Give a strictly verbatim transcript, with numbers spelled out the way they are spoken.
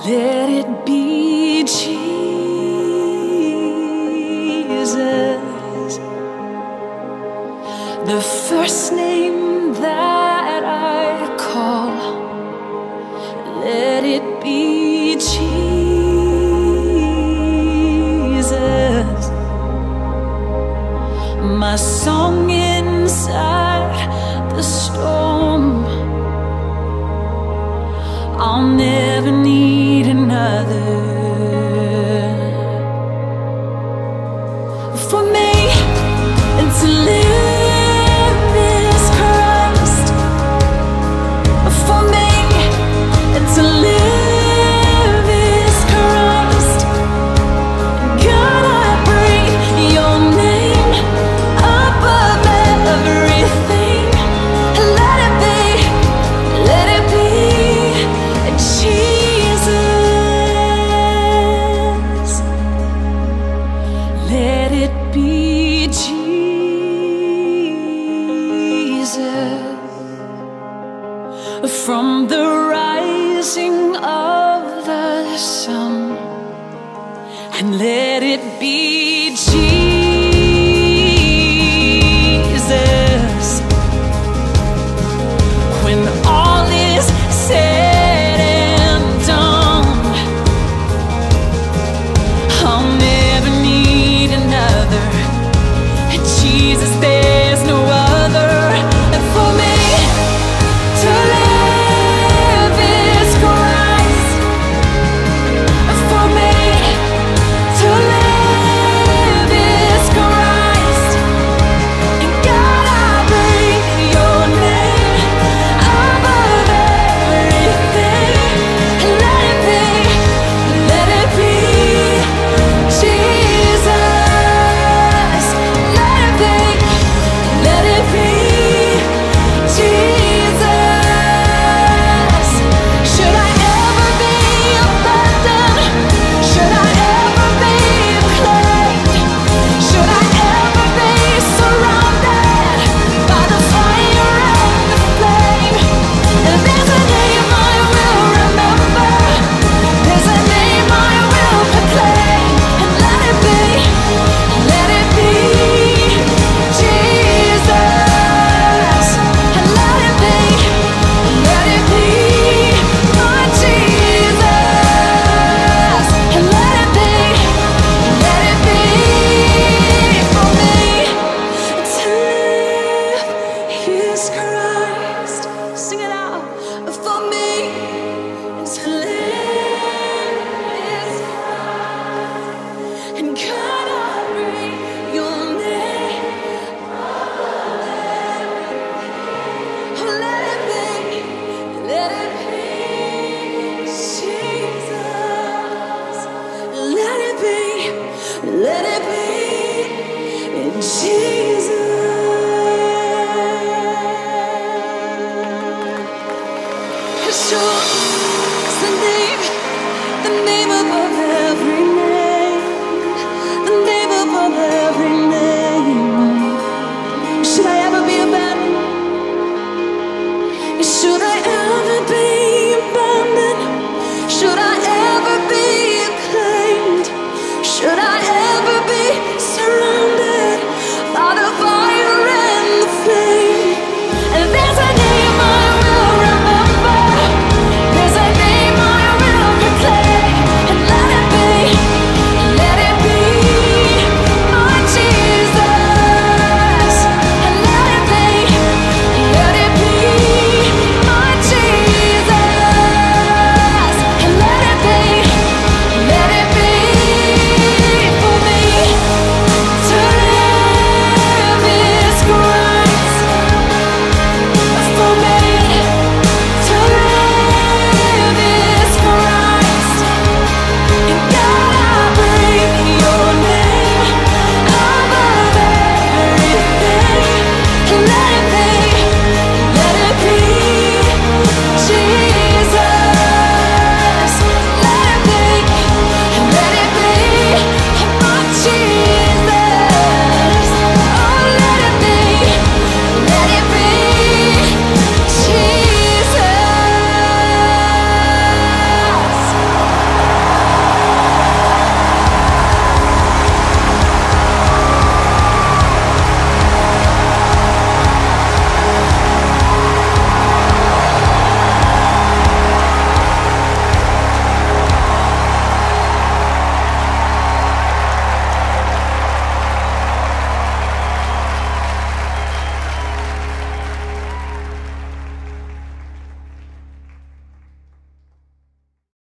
Let it be Jesus, the first name that I call. Let it be Jesus, my song inside the storm. I'll never need another. For me, and to live is Christ. For me, and to live is Christ. God, I breathe your name above everything. Let it be, let it be Jesus. Let it be Jesus. From the rising of the sun, and let it be Jesus. When all is said and done, I'll never need another. Jesus, there's no other. For me, to live is Christ. For me, to live is Christ. And God, I breathe your name above everything. Let it be, let it be Jesus. Let it be, let it be Jesus. Should I ever be abandoned? Should I ever be claimed? Should I ever be surrounded by the fire and the flame? And there's a name I will remember. There's a name I will proclaim. And let it be, let it be Jesus. And let it be, let it be my Jesus. And let it be, let it be for me. To live is Christ. Sing it out. For me, to live is Christ. And God, I breathe your name above everything. Oh, let it be, let it be Jesus. Let it be, let it